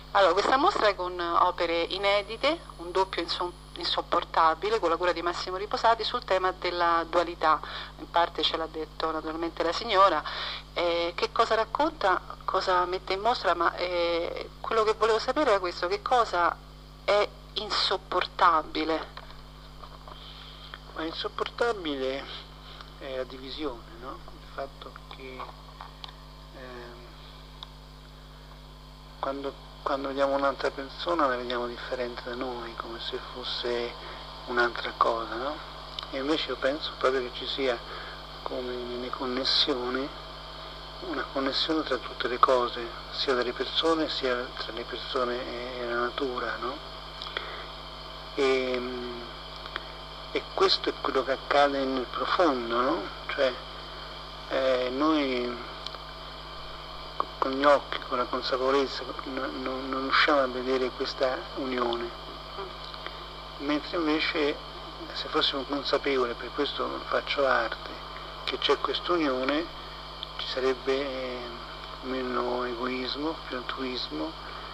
Allora, questa mostra è con opere inedite, un doppio insopportabile, con la cura di Massimo Riposati, sul tema della dualità. In parte ce l'ha detto naturalmente la signora. Che cosa racconta, cosa mette in mostra, ma quello che volevo sapere era questo, che cosa è insopportabile? Ma insopportabile è la divisione, no? Il fatto che quando vediamo un'altra persona la vediamo differente da noi, come se fosse un'altra cosa, no? E invece io penso proprio che ci sia, come nelle connessioni, una connessione tra tutte le cose, sia tra le persone sia tra le persone e la natura, no? E questo è quello che accade nel profondo, no? Cioè noi con gli occhi, con la consapevolezza, non riusciamo a vedere questa unione, mentre invece se fossimo consapevoli, per questo faccio arte, che c'è questa unione, ci sarebbe meno egoismo, più altruismo,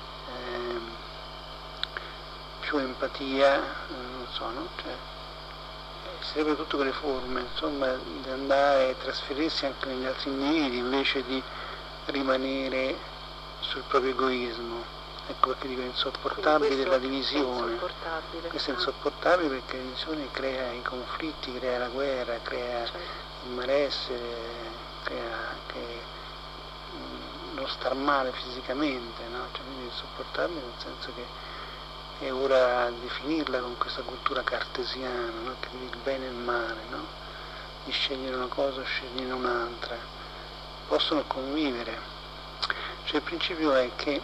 più empatia, non so, no? Cioè, sarebbero tutte quelle forme, insomma, di andare a trasferirsi anche negli altri individui invece di rimanere sul proprio egoismo. Ecco perché dico insopportabile la divisione. Questo è insopportabile perché la divisione crea i conflitti, crea la guerra, crea il malessere, crea anche lo star male fisicamente, no? Cioè, quindi è insopportabile nel senso che è ora di finirla con questa cultura cartesiana, no? Che il bene e il male, no? Di scegliere una cosa o scegliere un'altra. Possono convivere. Cioè il principio è che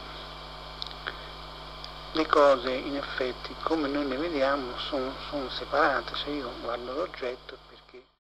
le cose in effetti come noi le vediamo sono separate, cioè io guardo l'oggetto